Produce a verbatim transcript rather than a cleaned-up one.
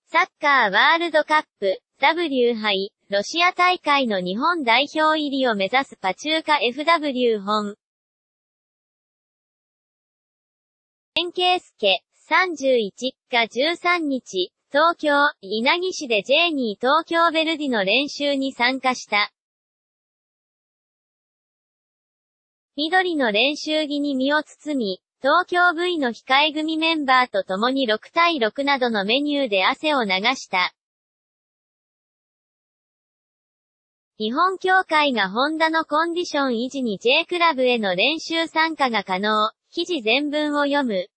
サッカーワールドカップ ダブリュー 杯ロシア大会の日本代表入りを目指すパチューカ エフダブリュー 本。健介さんじゅういちがじゅうさんにち、東京、稲城市で ジェーツー 東京ヴェルディの練習に参加した。緑の練習着に身を包み、東京 ブイ の控え組メンバーと共にろくたいろくなどのメニューで汗を流した。日本協会がホンダのコンディション維持に J クラブへの練習参加が可能。記事全文を読む。